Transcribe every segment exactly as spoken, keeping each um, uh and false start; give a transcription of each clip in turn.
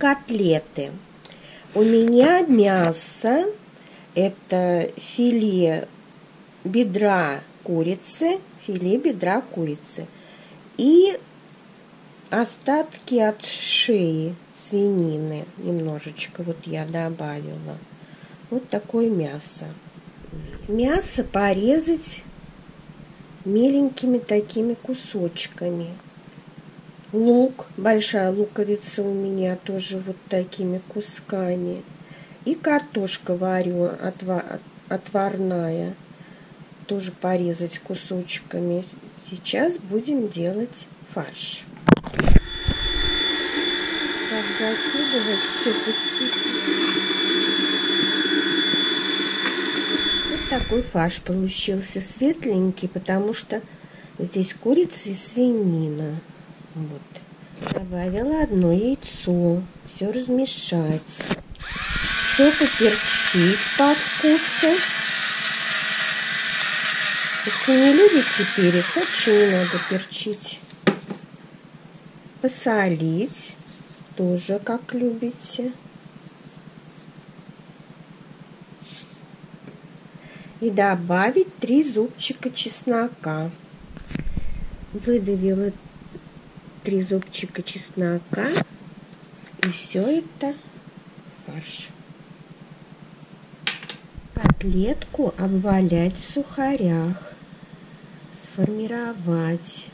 котлеты. У меня мясо – это филе бедра курицы, филе бедра курицы и остатки от шеи свинины немножечко вот я добавила. Вот такое мясо. Мясо порезать меленькими такими кусочками. Лук, большая луковица у меня тоже вот такими кусками. И картошка варю отварная, тоже порезать кусочками. Сейчас будем делать фарш. Так, закидывать все постепенно. Вот такой фарш получился светленький, потому что здесь курица и свинина. Вот. Добавила одно яйцо. Все размешать. Все поперчить по вкусу. Если не любите перец, вообще не надо перчить. Посолить. Тоже как любите. И добавить три зубчика чеснока. Выдавила три зубчика чеснока. И все это фарш. Котлетку обвалять в сухарях. Сформировать.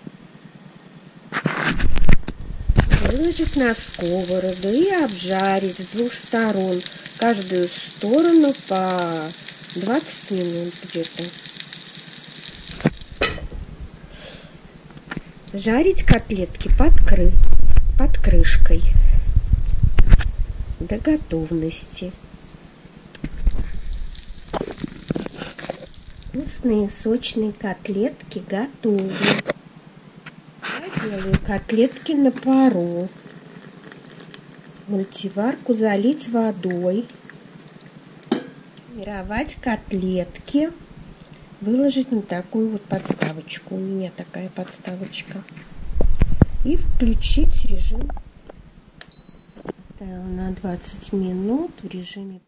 Выложить на сковороду и обжарить с двух сторон. Каждую сторону по двадцать минут где-то. Жарить котлетки под, кры... под крышкой до готовности. Вкусные сочные котлетки готовы. Я делаю котлетки на пару. Мультиварку залить водой. Формировать котлетки. Выложить на такую вот подставочку. У меня такая подставочка. И включить режим. Поставила на двадцать минут в режиме.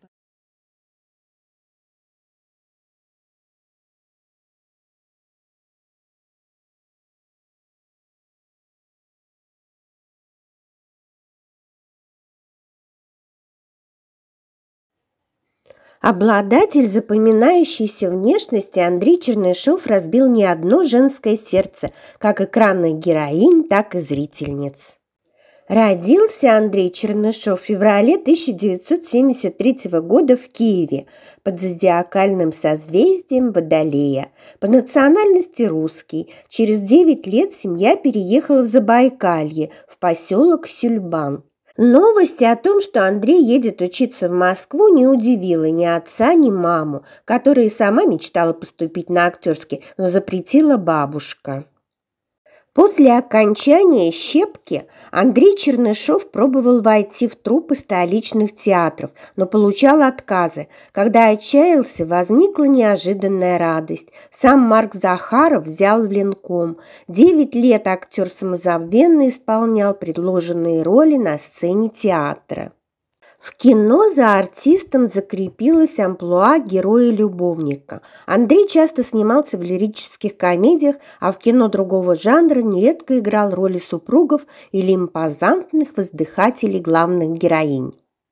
Обладатель запоминающейся внешности Андрей Чернышов разбил не одно женское сердце, как экранных героинь, так и зрительниц. Родился Андрей Чернышов в феврале тысяча девятьсот семьдесят третьего года в Киеве под зодиакальным созвездием Водолея. По национальности русский. Через девять лет семья переехала в Забайкалье, в поселок Сюльбан. Новости о том, что Андрей едет учиться в Москву, не удивила ни отца, ни маму, которая и сама мечтала поступить на актерский, но запретила бабушка. После окончания «Щепки» Андрей Чернышов пробовал войти в труппы столичных театров, но получал отказы. Когда отчаялся, возникла неожиданная радость. Сам Марк Захаров взял в ленком. Девять лет актер самозабвенно исполнял предложенные роли на сцене театра. В кино за артистом закрепилась амплуа героя-любовника. Андрей часто снимался в лирических комедиях, а в кино другого жанра нередко играл роли супругов или импозантных воздыхателей главных героинь.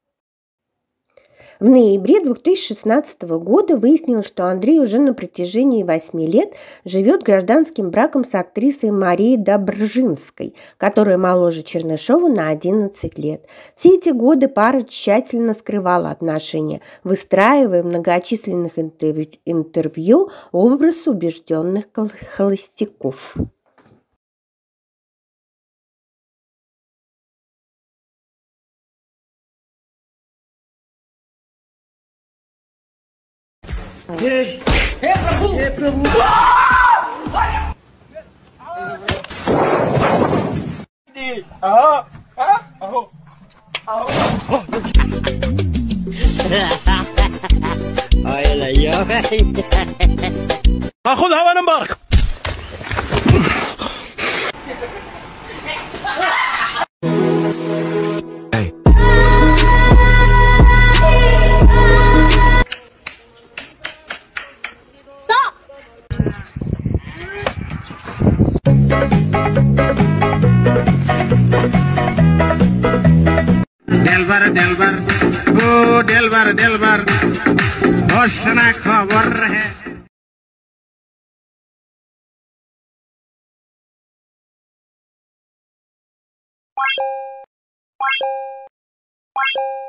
В ноябре две тысячи шестнадцатого года выяснилось, что Андрей уже на протяжении восьми лет живет гражданским браком с актрисой Марией Добржинской, которая моложе Чернышова на одиннадцать лет. Все эти годы пара тщательно скрывала отношения, выстраивая в многочисленных интервью образ убежденных холостяков. हे प्रभु हे प्रभु خذها وانا مبارك Hey डेलबर डेलबर ओ डेलबर डेलबर घोषणा खबर है।